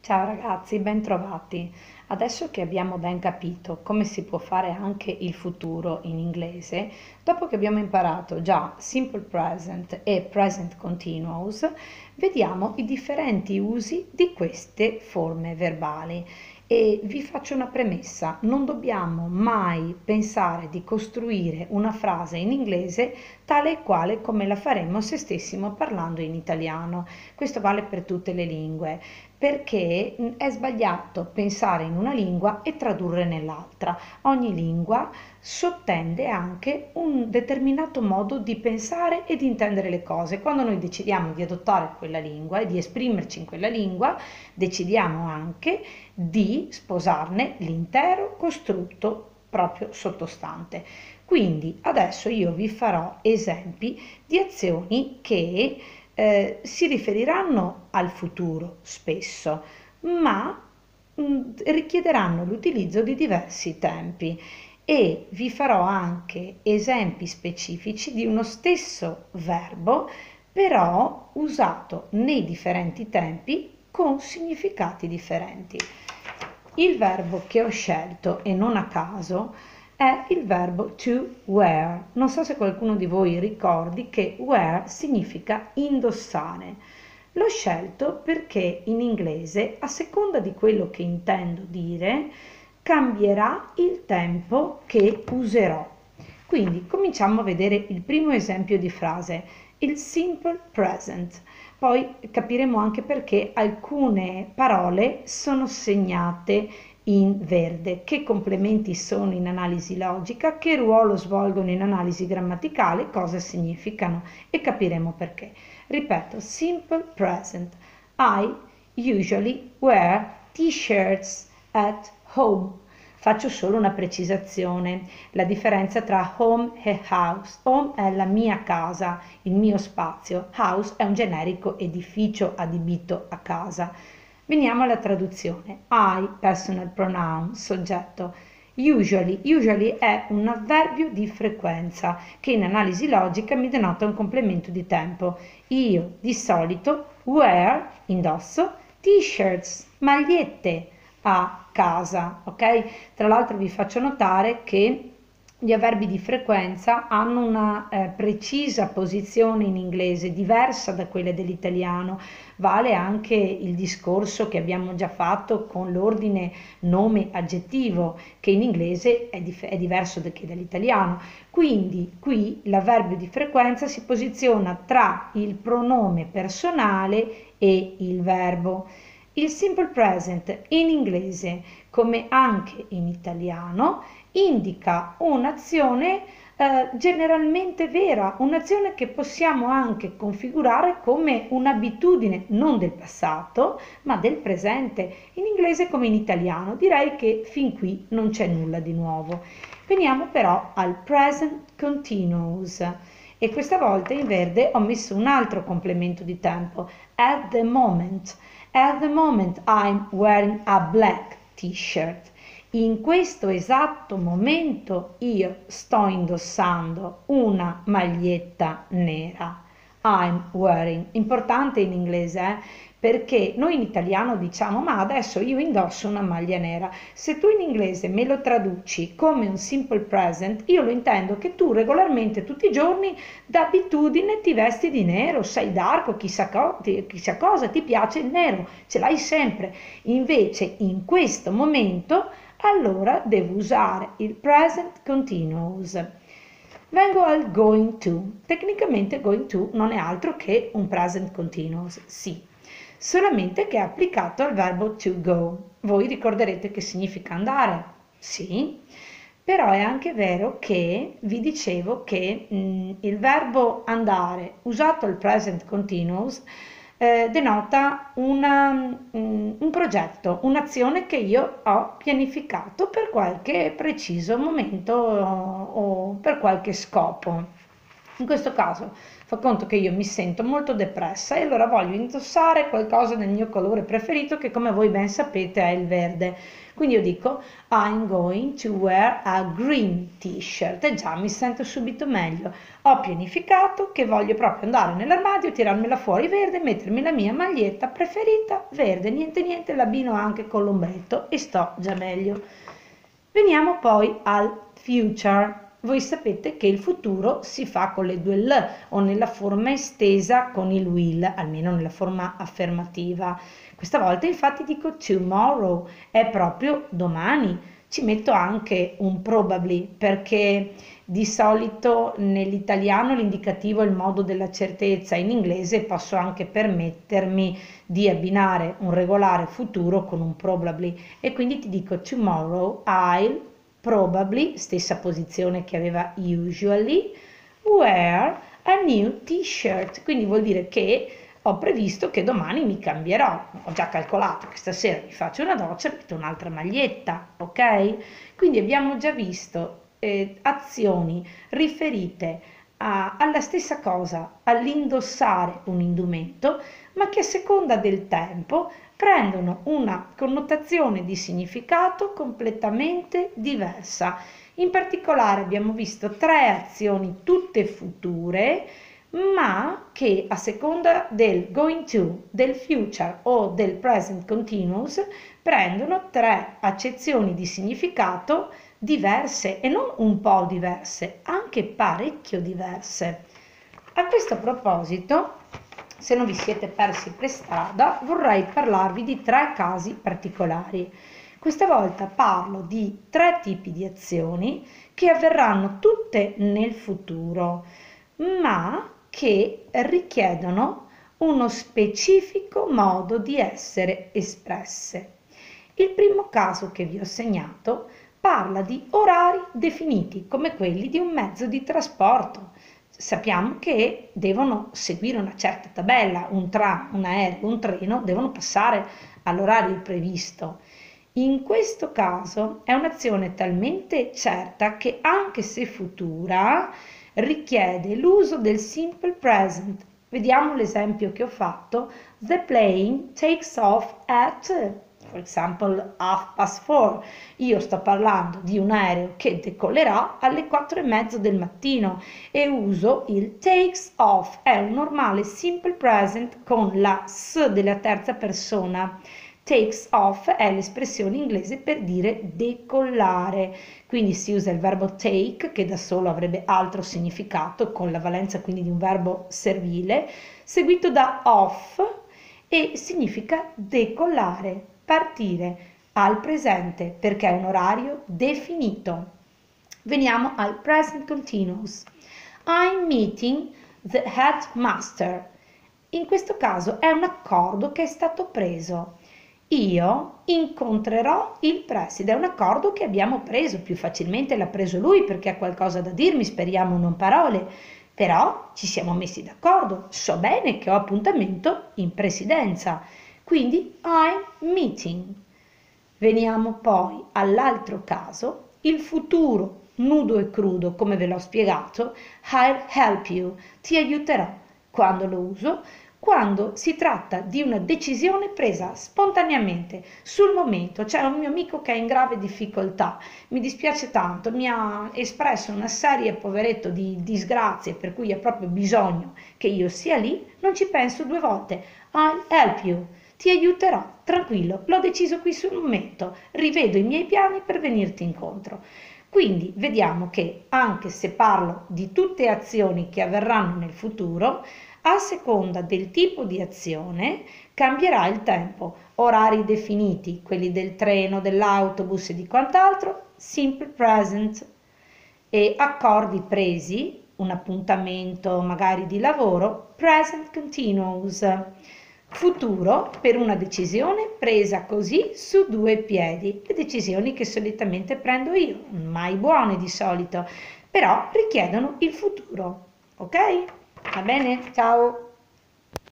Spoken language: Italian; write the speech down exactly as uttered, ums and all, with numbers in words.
Ciao ragazzi, bentrovati. Adesso che abbiamo ben capito come si può fare anche il futuro in inglese, dopo che abbiamo imparato già simple present e present continuous, vediamo i differenti usi di queste forme verbali. E vi faccio una premessa, non dobbiamo mai pensare di costruire una frase in inglese tale e quale come la faremmo se stessimo parlando in italiano. Questo vale per tutte le lingue, perché è sbagliato pensare in una lingua e tradurre nell'altra. Ogni lingua sottende anche un determinato modo di pensare e di intendere le cose. Quando noi decidiamo di adottare quella lingua e di esprimerci in quella lingua, decidiamo anche di sposarne l'intero costrutto proprio sottostante. Quindi adesso io vi farò esempi di azioni che eh, si riferiranno al futuro spesso, ma mh, richiederanno l'utilizzo di diversi tempi e vi farò anche esempi specifici di uno stesso verbo, però usato nei differenti tempi con significati differenti. Il verbo che ho scelto, e non a caso, è il verbo to wear. Non so se qualcuno di voi ricordi che wear significa indossare. L'ho scelto perché in inglese, a seconda di quello che intendo dire, cambierà il tempo che userò. Quindi cominciamo a vedere il primo esempio di frase, il simple present. Poi capiremo anche perché alcune parole sono segnate in verde, che complementi sono in analisi logica, che ruolo svolgono in analisi grammaticale, cosa significano e capiremo perché. Ripeto, simple present. I usually wear t-shirts at home. Faccio solo una precisazione, la differenza tra home e house. Home è la mia casa, il mio spazio. House è un generico edificio adibito a casa. Veniamo alla traduzione. I, personal pronoun, soggetto. Usually. Usually è un avverbio di frequenza che in analisi logica mi denota un complemento di tempo. Io di solito wear, indosso, t-shirts, magliette a casa, ok? Tra l'altro vi faccio notare che gli avverbi di frequenza hanno una eh, precisa posizione in inglese, diversa da quella dell'italiano. Vale anche il discorso che abbiamo già fatto con l'ordine nome-aggettivo, che in inglese è, dif- è diverso da che dall'italiano. Quindi qui l'avverbio di frequenza si posiziona tra il pronome personale e il verbo. Il simple present in inglese, come anche in italiano, indica un'azione eh, generalmente vera, un'azione che possiamo anche configurare come un'abitudine non del passato, ma del presente, in inglese come in italiano. Direi che fin qui non c'è nulla di nuovo. Veniamo però al present continuous. E questa volta in verde ho messo un altro complemento di tempo, at the moment. At the moment I'm wearing a black t-shirt. In questo esatto momento io sto indossando una maglietta nera. I'm wearing. Importante in inglese, eh? Perché noi in italiano diciamo ma adesso io indosso una maglia nera. Se tu in inglese me lo traduci come un simple present, io lo intendo che tu regolarmente tutti i giorni d'abitudine ti vesti di nero, sei dark, chissà, co- chissà cosa, ti piace il nero, ce l'hai sempre. Invece in questo momento allora devo usare il present continuous. Vengo al going to. Tecnicamente going to non è altro che un present continuous, sì, solamente che è applicato al verbo to go. Voi ricorderete che significa andare, sì, però è anche vero che vi dicevo che mh, il verbo andare usato al present continuous eh, denota una, mh, un progetto, un'azione che io ho pianificato per qualche preciso momento o, o per qualche scopo. In questo caso fa conto che io mi sento molto depressa e allora voglio indossare qualcosa del mio colore preferito, che come voi ben sapete è il verde. Quindi io dico I'm going to wear a green t-shirt e già mi sento subito meglio. Ho pianificato che voglio proprio andare nell'armadio, tirarmela fuori verde, mettermi la mia maglietta preferita verde, niente niente, l'abbino anche con l'ombretto e sto già meglio. Veniamo poi al future. Voi sapete che il futuro si fa con le due L o nella forma estesa con il will, almeno nella forma affermativa. Questa volta infatti dico tomorrow, è proprio domani. Ci metto anche un probably perché di solito nell'italiano l'indicativo è il modo della certezza, in inglese posso anche permettermi di abbinare un regolare futuro con un probably e quindi ti dico tomorrow I'll probably, stessa posizione che aveva usually, wear a new t-shirt, quindi vuol dire che ho previsto che domani mi cambierò, ho già calcolato che stasera mi faccio una doccia e metto un'altra maglietta, ok? Quindi abbiamo già visto eh, azioni riferite a, alla stessa cosa, all'indossare un indumento, ma che a seconda del tempo prendono una connotazione di significato completamente diversa. In particolare abbiamo visto tre azioni tutte future, ma che a seconda del going to, del future o del present continuous prendono tre accezioni di significato diverse e non un po' diverse, anche parecchio diverse. A questo proposito, se non vi siete persi per strada, vorrei parlarvi di tre casi particolari. Questa volta parlo di tre tipi di azioni che avverranno tutte nel futuro, ma che richiedono uno specifico modo di essere espresse. Il primo caso che vi ho segnato parla di orari definiti, come quelli di un mezzo di trasporto. Sappiamo che devono seguire una certa tabella, un tram, un aereo, un treno, devono passare all'orario previsto. In questo caso è un'azione talmente certa che, anche se futura, richiede l'uso del simple present. Vediamo l'esempio che ho fatto. The plane takes off at, for example, half past four. Io sto parlando di un aereo che decollerà alle quattro e mezzo del mattino e uso il takes off. È un normale simple present con la s della terza persona. Takes off è l'espressione inglese per dire decollare, quindi si usa il verbo take, che da solo avrebbe altro significato, con la valenza quindi di un verbo servile, seguito da off e significa decollare, partire al presente perché è un orario definito. Veniamo al present continuous. I'm meeting the headmaster. In questo caso è un accordo che è stato preso. Io incontrerò il preside, è un accordo che abbiamo preso, più facilmente l'ha preso lui perché ha qualcosa da dirmi, speriamo non parole, però ci siamo messi d'accordo, so bene che ho appuntamento in presidenza, quindi I'm meeting. Veniamo poi all'altro caso, il futuro nudo e crudo, come ve l'ho spiegato, I'll help you, ti aiuterò. Quando lo uso? Quando si tratta di una decisione presa spontaneamente, sul momento. C'è un mio amico che è in grave difficoltà, mi dispiace tanto, mi ha espresso una serie, poveretto, di disgrazie per cui ha proprio bisogno che io sia lì, non ci penso due volte. I'll help you, ti aiuterò, tranquillo, l'ho deciso qui sul momento, rivedo i miei piani per venirti incontro. Quindi vediamo che anche se parlo di tutte azioni che avverranno nel futuro, a seconda del tipo di azione cambierà il tempo. Orari definiti, quelli del treno, dell'autobus e di quant'altro, simple present. E accordi presi, un appuntamento magari di lavoro, present continuous. Futuro per una decisione presa così su due piedi. Le decisioni che solitamente prendo io, mai buone di solito, però richiedono il futuro. Ok? Va bene? Ciao!